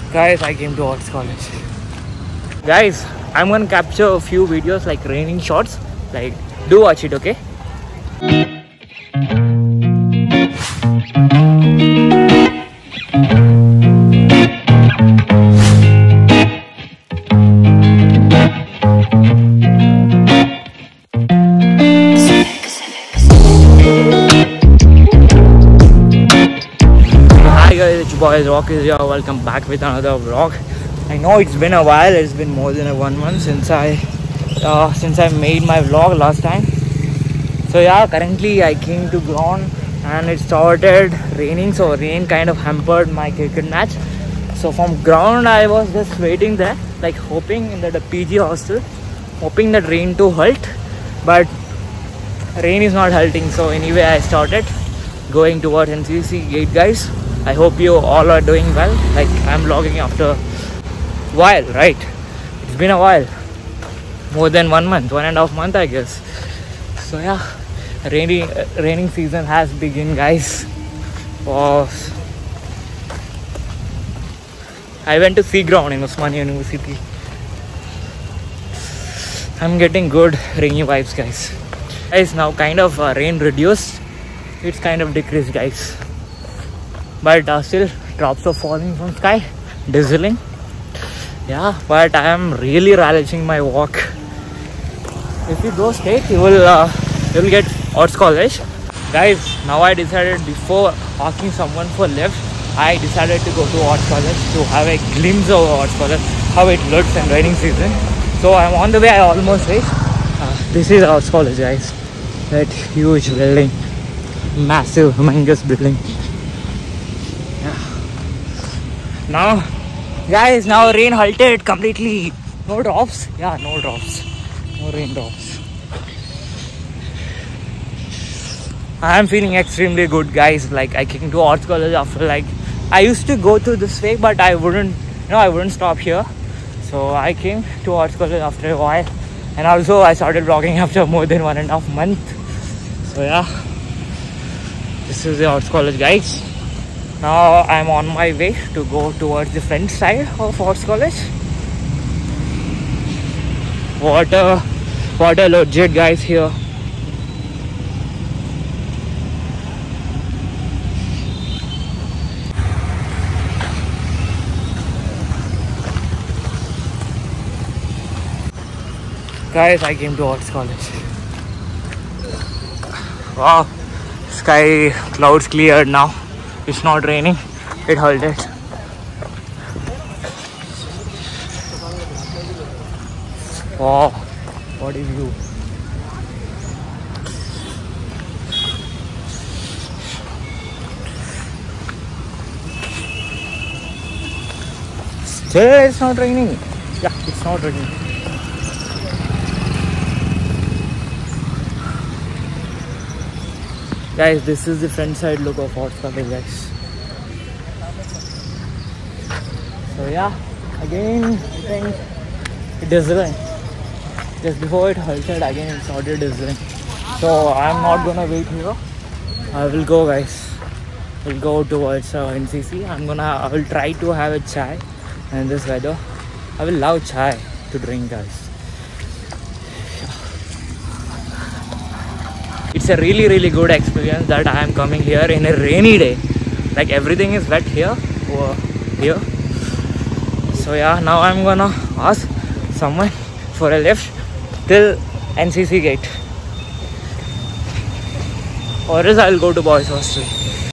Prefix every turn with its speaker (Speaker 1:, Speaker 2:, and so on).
Speaker 1: Guys, I came to Arts College. Guys, I'm gonna capture a few videos like raining shots. Like, do watch it, okay? Hi guys, it's your boys Rock is here. Welcome back with another vlog. I know it's been a while. It's been more than 1 month since I made my vlog last time. So yeah, currently I came to ground and it started raining. So rain kind of hampered my cricket match. So from ground I was just waiting there, like hoping in the PG hostel, hoping that rain to halt. But rain is not halting. So anyway, I started going towards NCC gate, guys. I hope you all are doing well. Like, I'm vlogging after a while, right? It's been a while, more than 1 month, 1.5 months, I guess. So yeah, raining season has begun, guys. Oh, I went to sea ground in Osmania University. I'm getting good rainy vibes, guys. Guys, now kind of rain reduced. It's kind of decreased, guys. But still drops are falling from sky, drizzling. Yeah, but I am really relishing my walk. If you go straight, you will get Arts College. Guys, now I decided, before asking someone for lift, I decided to go to Arts College to have a glimpse of Arts College, how it looks in raining season. So I'm on the way. I almost reached. This is Arts College, guys. That huge building, massive, humongous building. Now, guys, now rain halted completely. No drops. Yeah, no drops. No rain drops. I am feeling extremely good, guys. Like, I came to Arts College after, like, I used to go through this way, but I wouldn't stop here. So I came to Arts College after a while. And also I started vlogging after more than 1.5 months. So yeah, this is the Arts College, guys. Now I'm on my way to go towards the front side of Arts College. What a legit, guys, here. Guys, I came to Arts College. Wow, sky clouds cleared now. It's not raining. It halted. Wow, what a view. Still, it's not raining. Yeah, it's not raining. Guys, this is the front side look of Arts College, guys. So yeah, again I think it is drizzling. Just before it halted, again it started drizzling. So I'm not gonna wait here. I will go, guys. We'll go towards NCC. I will try to have a chai in this weather. I will love chai to drink, guys. It's a really good experience that I am coming here in a rainy day. Like, everything is wet here. So yeah, now I'm gonna ask someone for a lift till NCC gate, or else I'll go to boys hostel.